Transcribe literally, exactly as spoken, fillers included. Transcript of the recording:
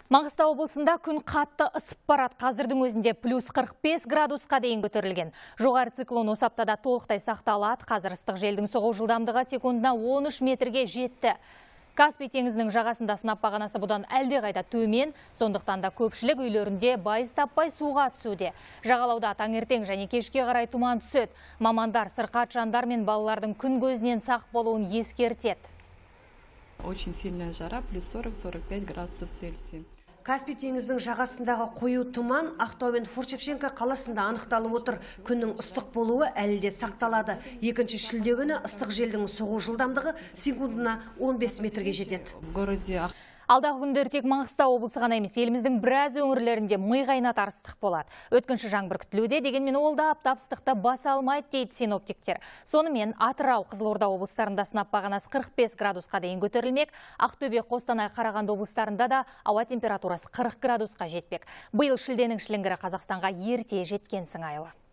Маңғыстау облысында күн қатты ысып барады. Қазірдің өзінде плюс қырық бес градусқа дейін көтерілген. Жоғары циклон осы аптада толықтай сақталады. Қазір ыстық желдің соғу жылдамдығы секундына он үш метрге жетті. Каспий теңізінің жағасында сынап бағанасы бұдан әлде қайда төмен, сондықтан да көпшілік үйлерінде байыз таппай суға түсуде. Жағалауда таңертең және кешке қарай тұман түседі. Мамандар сырқат жандар мен балалардың күн көзінен сақ болуын ескертеді. Очень сильная жара, плюс сорок — сорок пять градусов Цельсия. Каспий теңізінің жағасындағы қою тұман Ақтау мен Форт-Шевченко қаласында анықталып отыр. Күннің ыстық болуы әлі де сақталады. Екінші шілде күні ыстық желдің соғу жылдамдығы секундына он бес метрге жетеді. В городе Алдағы күндері тек Маңғыстау облысы ғана емес, еліміздің біраз өңірлерінде ми қайнатар ыстық болады. Өткінші жаңбыр күтілуде, дегенмен ол да аптап ыстықты баса алмайды дейді синоптиктер. Сонымен Атырау, Қызылорда облыстарында сынап бағанасы қырық бес градусқа дейін көтерілмек. Ақтөбе, Қостанай, Қарағанды облыстарында да ауа температурасы қырық градусқа жетпек. Биыл шілденің шіліңгірі Қазақстанға ерте жеткен сыңайлы.